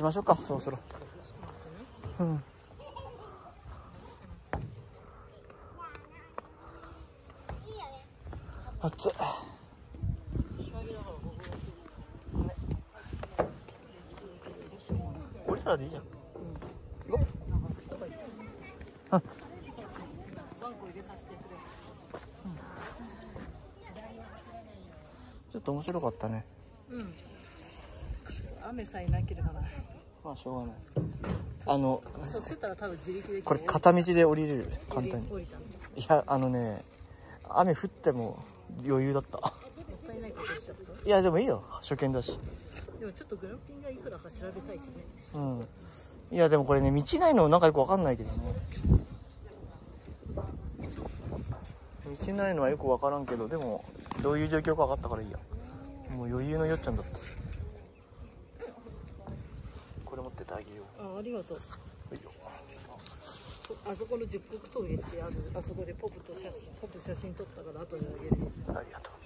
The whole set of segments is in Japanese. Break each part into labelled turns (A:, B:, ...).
A: きましょうか、そろそろ。うん。暑い。降りたらでいいじゃん。行こう。ちょっと面白かったね。
B: うん。雨さえなければな。
A: まあしょうがない。
B: そうしたら多分自力で
A: これ片道で降りれる、簡単に。
B: 降りたの。
A: いや、雨降っても余裕だった。
B: もったいないことしちゃった。
A: いや、でもいいよ、初見だし。
B: でもちょっとグランピングがいくらか調べたいですね。
A: うん。いや、でもこれね、道ないのなんかよくわかんないけどね。道ないのはよくわからんけど、でもどういう状況か分かったからいいや。もう余裕のよっちゃんだった。これ持っててあげよう。
B: ありがとう。
A: はいよ。
B: あそこの十国峠ってある。あそこでポップ写真撮ったから後であげる。
A: ありがとう。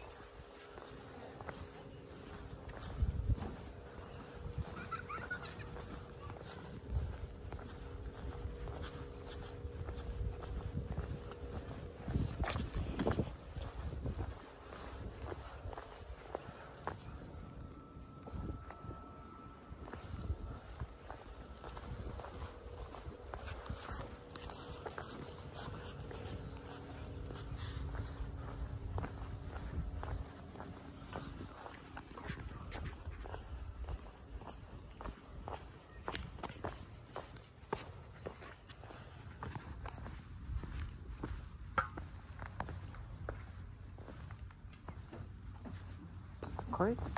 A: 帰っ